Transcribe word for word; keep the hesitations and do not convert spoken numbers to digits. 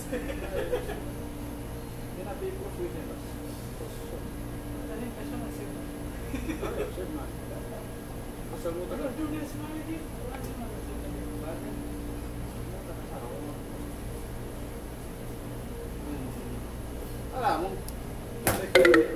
هنا في بروفيت بس. بعدين عشان ما يصير. طيب شوف معك. بس الموضوع أنا بدون اسمع لي لازم بعدين لا ممكن